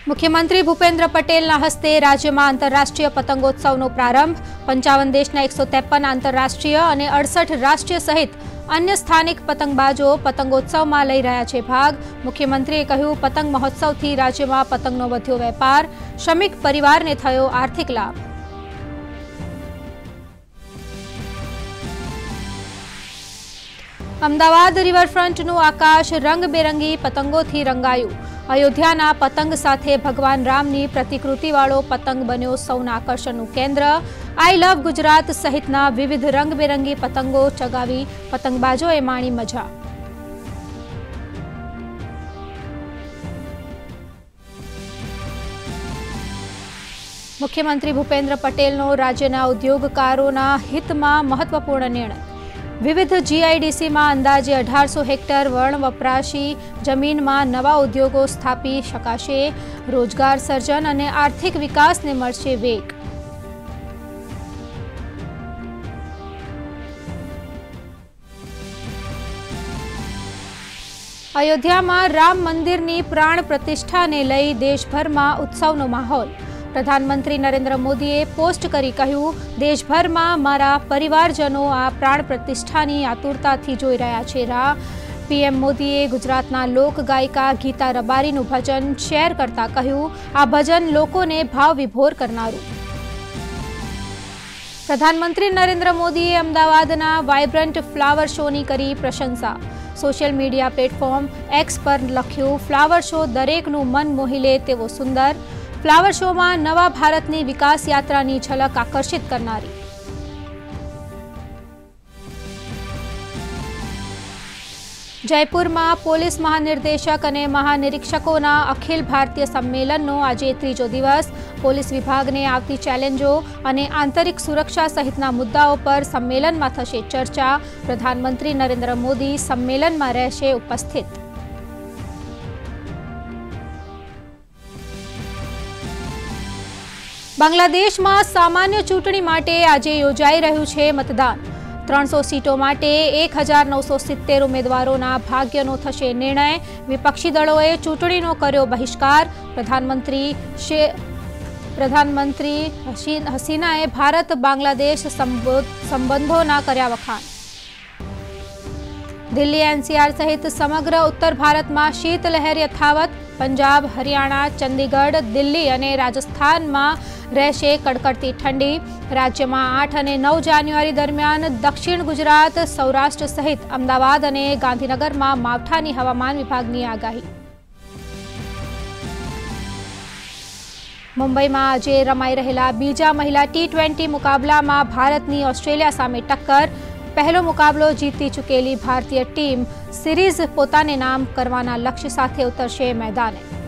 मुख्यमंत्री भूपेन्द्र पटेलના હસ્તે રાજ્યમાં આંતરરાષ્ટ્રીય પતંગોત્સવનો પ્રારંભ। 55 દેશના 153 આંતરરાષ્ટ્રીય અને 68 રાષ્ટ્રીય સહિત अन्य स्थानिक पतंगबाजो पतंगोत्सव में लई रह्या छे भाग। मुख्यमंत्रीए कह्युं, पतंग महोत्सवथी राज्य में पतंगनो वध्यो वेपार, श्रमिक परिवार ने थयो आर्थिक लाभ। अमदावाद रिवरफ्रंटनुं आकाश रंगबेरंगी पतंगोथी रंगायुं। अयोध्याना पतंग साथे भगवान रामनी प्रतिकृतिवाळो पतंग बन्यो सौना आकर्षणनुं केन्द्र। आई लव गुजरात सहितना विविध रंगबेरंगी पतंगो चगावी पतंगबाजोए माणी मजा। मुख्यमंत्री भूपेन्द्र पटेलनो राज्यना उद्योगकारोना हितमां महत्वपूर्ण निर्णय। विविध जीआईडीसी में अंदाजे 1800 हेक्टर वर्ण वपराशी जमीन में नवा उद्योगों स्थापी शकाशे। रोजगार सर्जन और आर्थिक विकास ने मळशे वेग। अयोध्या में राम मंदिर की प्राण प्रतिष्ठा ने लई देशभर में उत्सवनो माहौल। प्रधानमंत्री नरेन्द्र मोदीए पोस्ट करी कह्युं, देशभर में मारा परिवारजनों आ प्राण प्रतिष्ठानी आतुरताथी जोई रह्या छे राह। पीएम मोदीए गुजरातना लोक गायिका गीता रबारीनुं भजन शेर करता कह्युं, आ भजन लोकोने भाव विभोर करनारुं। प्रधानमंत्री नरेन्द्र मोदीए अमदावादना वाइब्रंट फ्लावर शोनी करी प्रशंसा। सोशल मीडिया प्लेटफॉर्म एक्स पर लख्युं, फ्लावर शो दरेकनुं मन मोही ले तेवो सुंदर। फ्लावर शो में नवा भारतनी विकास यात्रानी झलक आकर्षित करनारी। जयपुर में पोलीस महानिर्देशक और महानिरीक्षकों अखिल भारतीय सम्मेलननो आजे त्रीजो दिवस। पोलीस विभाग ने आवती चैलेंजों और आंतरिक सुरक्षा सहितना मुद्दाओं पर सम्मेलन में थशे चर्चा। प्रधानमंत्री नरेन्द्र मोदी सम्मेलन में रहेशे उपस्थित। बांग्लादेश में सामान्य चूंटणी माटे आज योजाई रह्युं छे मतदान। 300 सीटों माटे 1970 उम्मीदवारों भाग्यनो थशे निर्णय। विपक्षी दलोए चूंटणीनो कर्यो बहिष्कार। प्रधानमंत्री हसीनाए भारत बांग्लादेश संबंधों कर्या वखाण। दिल्ली एनसीआर सहित समग्र उत्तर भारत में शीतलहर यथावत। पंजाब, हरियाणा, चंडीगढ़, दिल्ली और राजस्थान में रहेशे कड़कड़ती ठंडी। राज्य में 8 और 9 जान्युआरी दरमियान दक्षिण गुजरात, सौराष्ट्र सहित अमदावाद और गांधीनगर में मावठानी हवामान विभागनी आगाही। मुंबई में आज रमाई रहेला बीजा महिला T20 मुकाबला में भारतनी ऑस्ट्रेलिया सामे टक्कर। पहलो मुकाबलो जीती चुकेली भारतीय टीम सीरीज पोताने नाम करवाना लक्ष्य साथे उतरशे मैदाने।